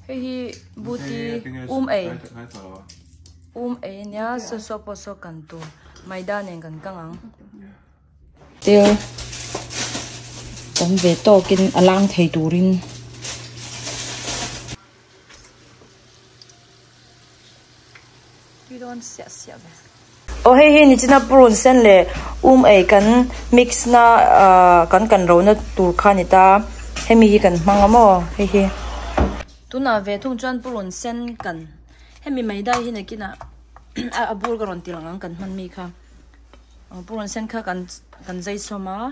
Hei buti Umei nya so poso kantu maida neng kan kangang tel kan ve to kin alang thei turin you don't sia be oh hei ni china purun sen le Umei kan mix na kan ro na tur khanita hemi kan mangamo hei tuna ve thung chan purun sen kan hemi maida hi na kina abur garon tilang kan man mi kha purun sen kha kan zai soma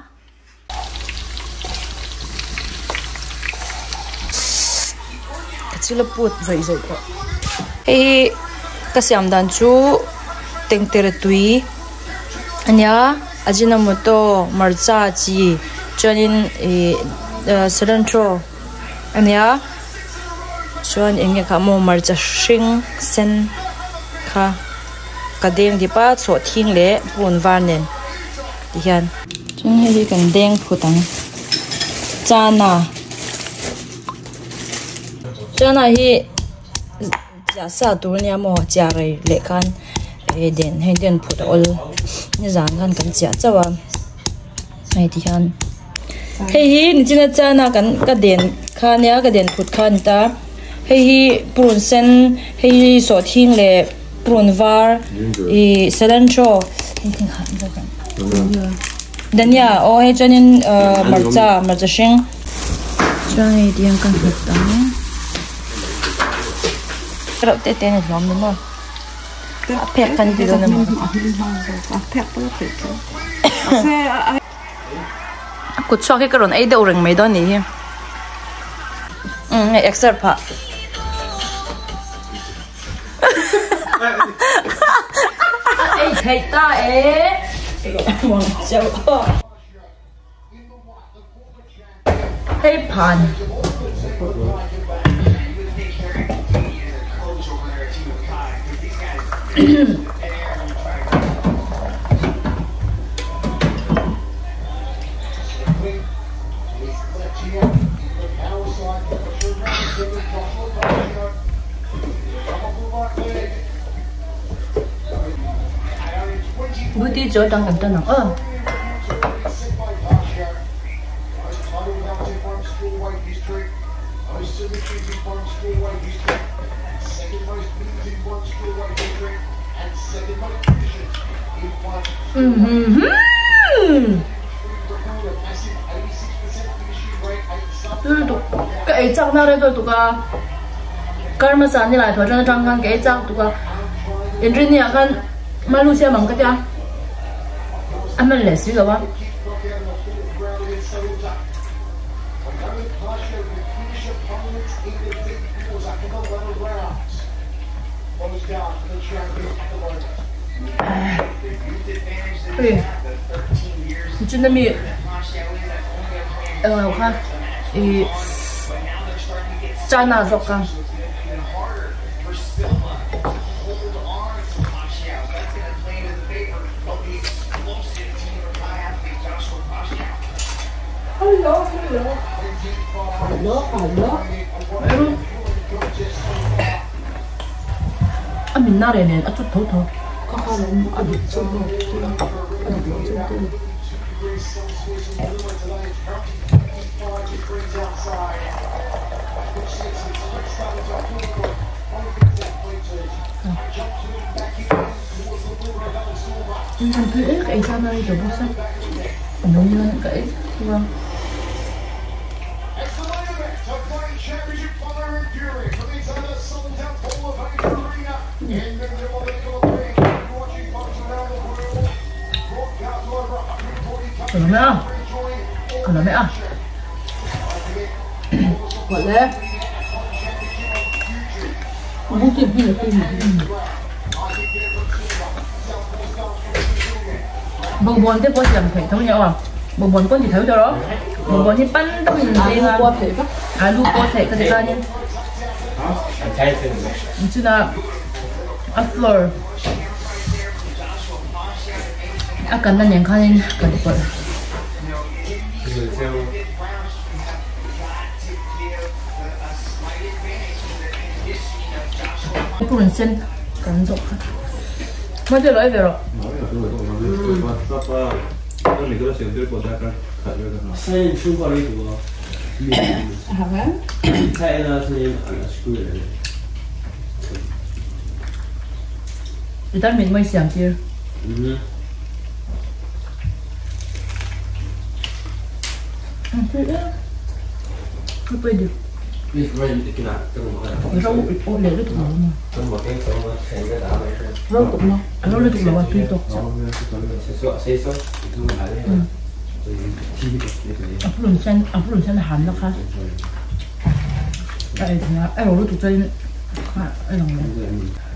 kachila put zai ko e kasyam dan chu tengtere tui anya ajinamoto marcha chi chonin cilantro anya chuan enge kha mo marcha hring sen kha kadeng dipa chaw thing le pun var nen ti hian chung hi kan deng phutang chana hi ja sa tur nia mo cha rei le khan den phut ol ni zan khan kan cha chawa ai ti hian hei hi ni china chana kan ka den khania ka den phut khan ta hei purun sen hei so thing le purun var cilantro dania o hei chanin marcha hring chuan hei tiang kan hlut tang ro te ne hlom ni mo a phek kan ti do na mo a phek pala phek ku chwa ke karon ai de ureng mai do ni hi excerpt pa ai thầy ta mong cháu hay pan Buti Kyaw đang gần tên nào cái chắc nào đấy thôi tụi ca cái mà sáng đi lại thôi cho nó trăng ngang cái chắc tụi ca engineer kan Malaysia mang cái gì anh mình lấy xíu rồi ba真的咪我看China dọc cả hello mình na này chút thấu có khả năng ăn được chung không cái sao này được bớt sắc nó như cái đúng không còn nó mẹ gọi lên không kịp gì được bầu bồn tiếp qua chẳng thể thấu nhau à bầu bồn con chỉ thấu cho đó bầu bồn thì bắn trong mình gì mà alu có thể cái gì ra nhé chứ là after cần là nhận khai cần được vậy Purun sen kan dok. Mà chưa lấy về rồi. 일단 mình mới xem chưa. Không phải được. Rau ổ lệ rất ngon mà. Rau cũng ngon. Rau rất ngon và tươi tốt. Purun sen hàn lắm ha. Đây thì là rau rất tươi. Ai lòng này.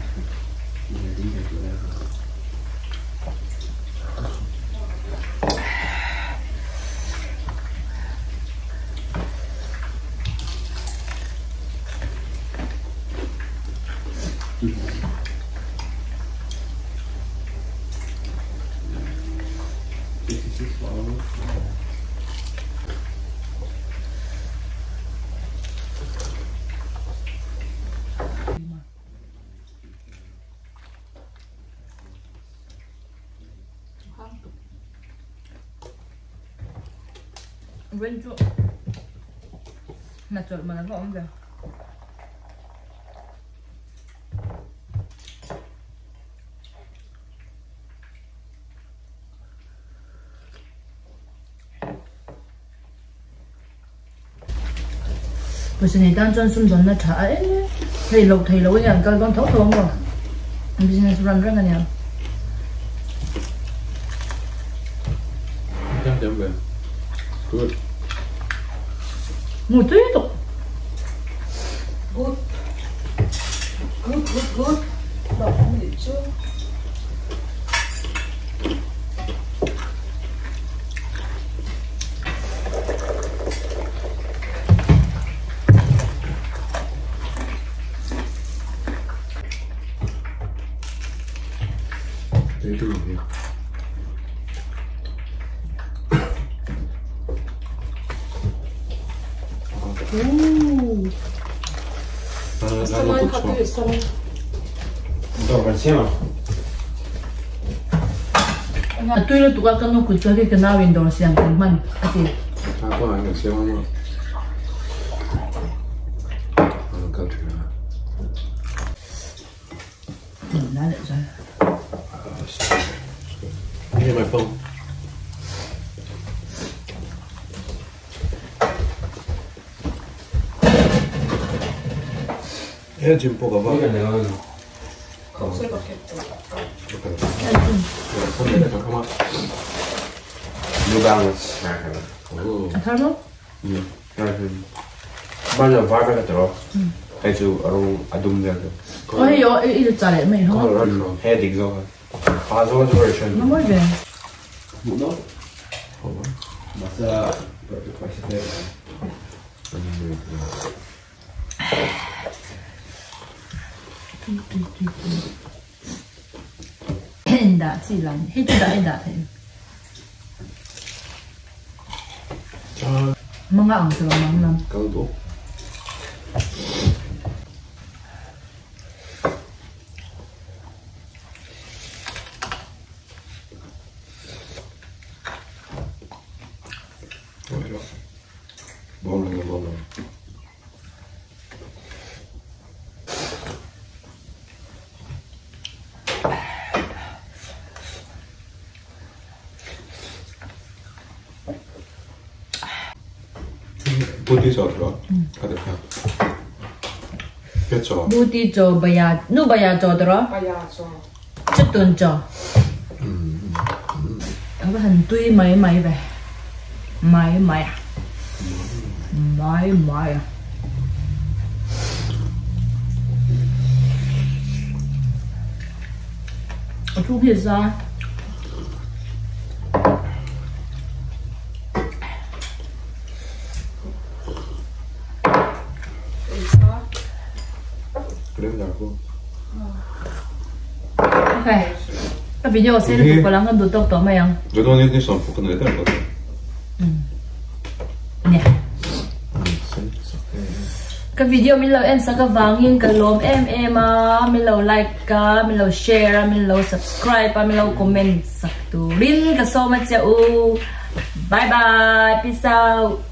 왼쪽 나 얼마나 없는데不是你当真顺转那茶哎thầy lục nhà coi con thấu không rồi business run rất là nhiều chắc chắn vậy good một tí tục good đọc không hiểu chưa Đấy từ gì? Самое хату самое. Добре, сема. tôi là tụi con nó cứ chơi cái nào Windows xem cái mình cái gì 아, 그건 아니야. 세마는. 안 가도 돼. nói lại rồi Here's my phone. 해 지금 뽑아봐. 없을 것 같아. 손에 잠깐만. New Balance merken. 오. sao nó Bana vibe 들어. 해주 아롱 아둠들. có hiểu ý trả lại mày không 그걸 해 딕서. 바zo version. nó mới về 뭐너? 맞아. 그렇게 맛있대. đã chỉ làm hết đã thấy 자, mong ăn rồi mong năm 강도. 먹는 거. Buti Kyaw 가득한. 그렇죠. Buti Kyaw bây giờ cho đó Ayazo. chất tuần cho các bạn tuy mấy về mấy ở chung hiện ra 그랬냐고. ok cái video sẽ được có lắm hơn tụi tôi mày không 내 돈이 있어 안 뽑고 내야 될 것 같아. nè cái video mình lâu em sẽ có vang in cái lom em mình lâu like ka mình lâu share mình lâu subscribe mình lâu comment sắc tu rin cái so mà chào bye bye peace out